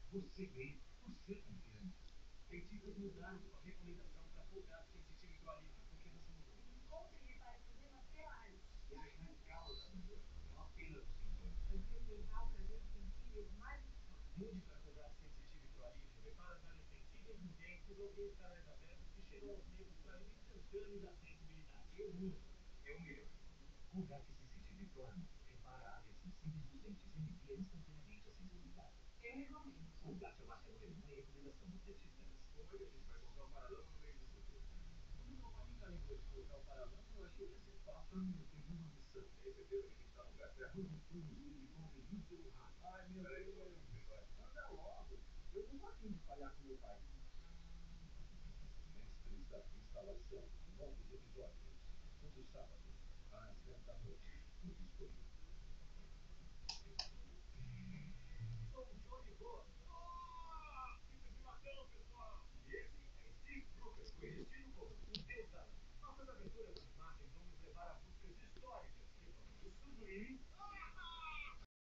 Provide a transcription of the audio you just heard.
Você vê, você confiante. Tem dicas mudaram sua recomendação para folgado sensitivo e alívio. Por que você mudou? Encontrei para problemas pelares. E a Shrek causa mudança, não apenas os sintomas. Antiambiental para gente sensíveis mais expostos. Mude para folgado sensitivo e alívio. Prepara as áreas sensíveis, urgentes, bloqueia os canais abertos e chegam aos nervos para alívio instantâneo da sensibilidade. Eu uso. É o melhor. Colgate sensitivo e plano. Repara áreas sensíveis dos dentes e alivia instantaneamente a sensibilidade. Eu recomendo. Colgate é uma uma recomendação dos dentistas. Como é que a gente vai colocar o paralama no meio disso tudo? Não, a única língua de colocar o paralama, eu achei que ia ser fácil. Eu tenho uma missão. Tem certeza que a gente tá no lugar certo? Produzir de forma muito rápida. Ai, meu Deus. Anda logo. Eu não vou aqui de falhar com meu pai. Mestres da Instalação. Novos episódios. Todo sábado, às 10 da noite. No Discovery. Sou o Johnny Boa. Fica de latão, pessoal. E esse é Steve Brooker, conhecido como o Deus da Nossas aventuras nas margens vão nos levar a buscas históricas que vão do Suzuki